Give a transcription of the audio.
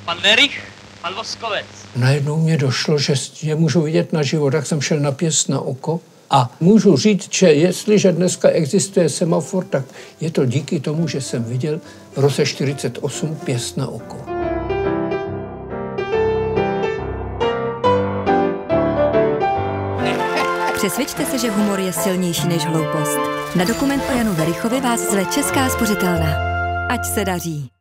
Pan Werich, pan Voskovec. Najednou mě došlo, že je můžu vidět naživo, tak jsem šel na pěst na oko. A můžu říct, že jestliže dneska existuje semafor, tak je to díky tomu, že jsem viděl v roce 1948 pěst na oko. Přesvědčte se, že humor je silnější než hloupost. Na dokument o Janu Werichovi vás zve Česká spořitelna. Ať se daří.